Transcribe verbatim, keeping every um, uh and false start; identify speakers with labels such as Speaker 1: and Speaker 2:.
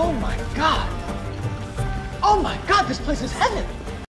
Speaker 1: Oh my God. Oh my God, this place is heaven.